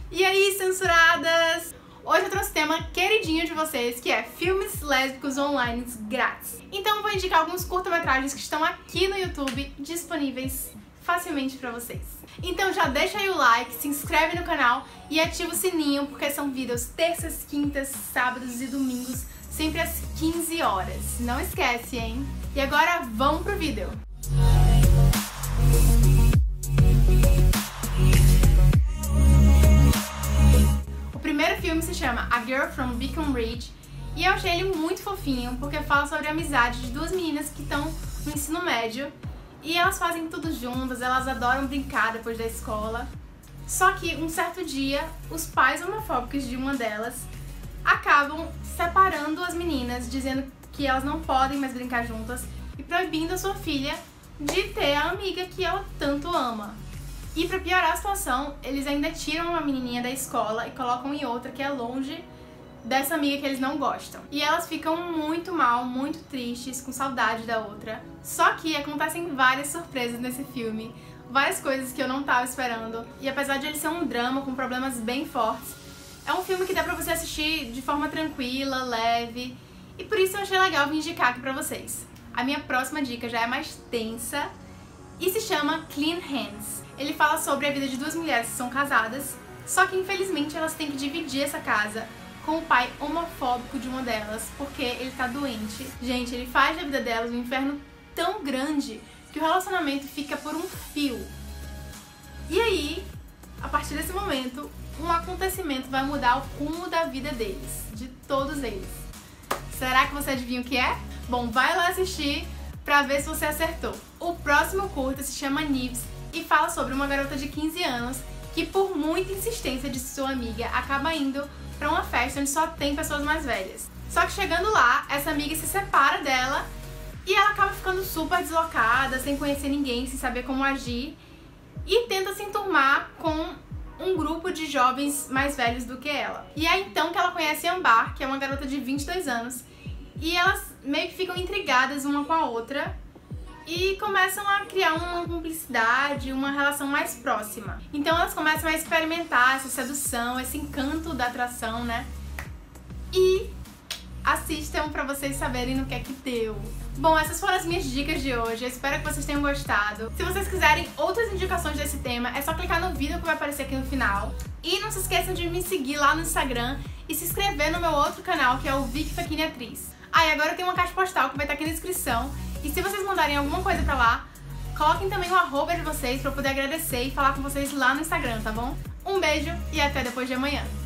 E aí, censuradas? Hoje eu trouxe um tema queridinho de vocês, que é filmes lésbicos online grátis. Então eu vou indicar alguns curta-metragens que estão aqui no YouTube, disponíveis facilmente pra vocês. Então já deixa aí o like, se inscreve no canal e ativa o sininho, porque são vídeos terças, quintas, sábados e domingos, sempre às 15 horas. Não esquece, hein? E agora vamos pro vídeo! O primeiro filme se chama A Girl from Beacon Ridge e eu achei ele muito fofinho porque fala sobre a amizade de duas meninas que estão no ensino médio e elas fazem tudo juntas, elas adoram brincar depois da escola. Só que um certo dia, os pais homofóbicos de uma delas acabam separando as meninas, dizendo que elas não podem mais brincar juntas e proibindo a sua filha de ter a amiga que ela tanto ama. E pra piorar a situação, eles ainda tiram uma menininha da escola e colocam em outra que é longe dessa amiga que eles não gostam. E elas ficam muito mal, muito tristes, com saudade da outra. Só que acontecem várias surpresas nesse filme, várias coisas que eu não tava esperando. E apesar de ele ser um drama com problemas bem fortes, é um filme que dá pra você assistir de forma tranquila, leve. E por isso eu achei legal vir indicar aqui pra vocês. A minha próxima dica já é mais tensa e se chama Clean Hands. Ele fala sobre a vida de duas mulheres que são casadas, só que infelizmente elas têm que dividir essa casa com o pai homofóbico de uma delas, porque ele tá doente. Gente, ele faz da vida delas um inferno tão grande que o relacionamento fica por um fio. E aí, a partir desse momento, um acontecimento vai mudar o rumo da vida deles, de todos eles. Será que você adivinha o que é? Bom, vai lá assistir pra ver se você acertou. O próximo curta se chama Nives e fala sobre uma garota de 15 anos que, por muita insistência de sua amiga, acaba indo pra uma festa onde só tem pessoas mais velhas. Só que chegando lá, essa amiga se separa dela e ela acaba ficando super deslocada, sem conhecer ninguém, sem saber como agir, e tenta se enturmar com um grupo de jovens mais velhos do que ela. E é então que ela conhece Ambar, que é uma garota de 22 anos, e elas meio que ficam intrigadas uma com a outra e começam a criar uma cumplicidade, uma relação mais próxima. Então elas começam a experimentar essa sedução, esse encanto da atração, né? E assistam pra vocês saberem no que é que deu. Bom, essas foram as minhas dicas de hoje, eu espero que vocês tenham gostado. Se vocês quiserem outras indicações desse tema, é só clicar no vídeo que vai aparecer aqui no final. E não se esqueçam de me seguir lá no Instagram e se inscrever no meu outro canal, que é o Vicky Fachini Atriz. Ah, e agora eu tenho uma caixa postal que vai estar aqui na descrição. E se vocês mandarem alguma coisa pra lá, coloquem também o arroba de vocês pra eu poder agradecer e falar com vocês lá no Instagram, tá bom? Um beijo e até depois de amanhã.